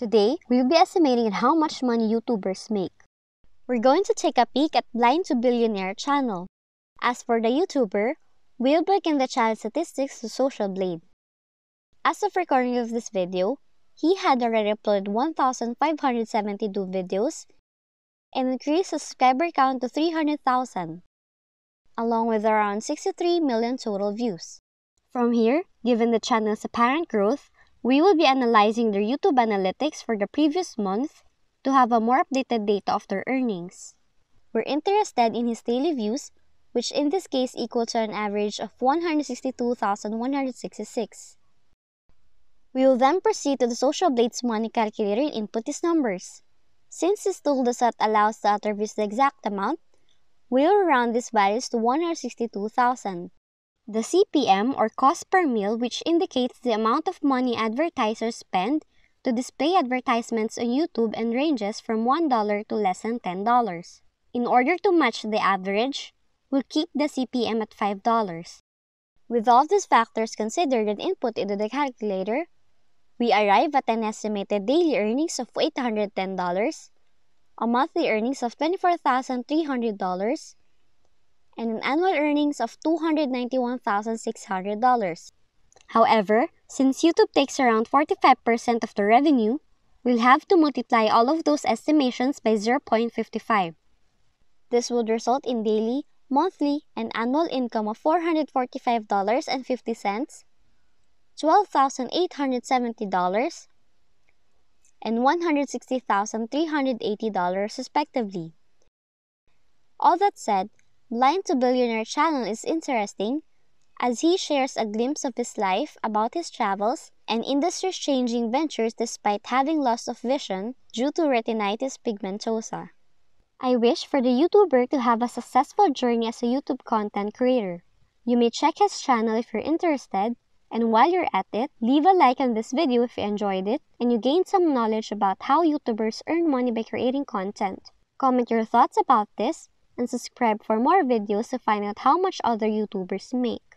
Today, we'll be estimating how much money YouTubers make. We're going to take a peek at Blind to Billionaire channel. As for the YouTuber, we'll break in the channel statistics to Social Blade. As of recording of this video, he had already uploaded 1,572 videos and increased his subscriber count to 300,000, along with around 63 million total views. From here, given the channel's apparent growth, we will be analyzing their YouTube analytics for the previous month to have a more updated data of their earnings. We're interested in his daily views, which in this case equal to an average of 162,166. We will then proceed to the Social Blade's money calculator and input these numbers. Since this tool does not allow us to attribute the exact amount, we will round these values to 162,000. The CPM or cost per mille, which indicates the amount of money advertisers spend to display advertisements on YouTube, and ranges from $1 to less than $10. In order to match the average, we'll keep the CPM at $5. With all these factors considered and input into the calculator, we arrive at an estimated daily earnings of $810, a monthly earnings of $24,300, and an annual earnings of $291,600. However, since YouTube takes around 45% of the revenue, we'll have to multiply all of those estimations by 0.55. This would result in daily, monthly, and annual income of $445.50, $12,870, and $160,380 respectively. All that said, Blind to Billionaire channel is interesting as he shares a glimpse of his life about his travels and industry-changing ventures despite having loss of vision due to retinitis pigmentosa. I wish for the YouTuber to have a successful journey as a YouTube content creator. You may check his channel if you're interested, and while you're at it, leave a like on this video if you enjoyed it and you gained some knowledge about how YouTubers earn money by creating content. Comment your thoughts about this and subscribe for more videos to find out how much other YouTubers make.